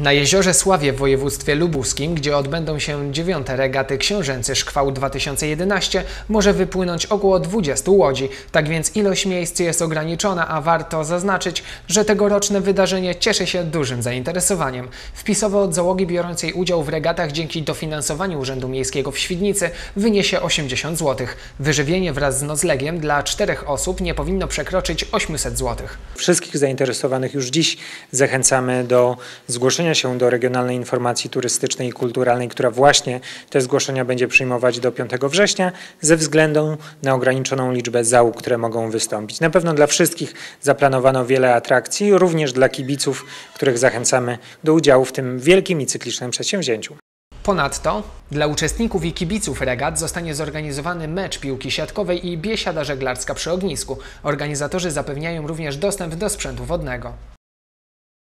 Na jeziorze Sławie w województwie lubuskim, gdzie odbędą się 9. regaty Książęcy Szkwał 2011, może wypłynąć około 20 łodzi. Tak więc ilość miejsc jest ograniczona, a warto zaznaczyć, że tegoroczne wydarzenie cieszy się dużym zainteresowaniem. Wpisowo od załogi biorącej udział w regatach dzięki dofinansowaniu Urzędu Miejskiego w Świdnicy wyniesie 80 zł. Wyżywienie wraz z noclegiem dla 4 osób nie powinno przekroczyć 800 zł. Wszystkich zainteresowanych już dziś zachęcamy do zgłoszenia się do Regionalnej Informacji Turystycznej i Kulturalnej, która właśnie te zgłoszenia będzie przyjmować do 5 września ze względu na ograniczoną liczbę załóg, które mogą wystąpić. Na pewno dla wszystkich zaplanowano wiele atrakcji, również dla kibiców, których zachęcamy do udziału w tym wielkim i cyklicznym przedsięwzięciu. Ponadto dla uczestników i kibiców regat zostanie zorganizowany mecz piłki siatkowej i biesiada żeglarska przy ognisku. Organizatorzy zapewniają również dostęp do sprzętu wodnego.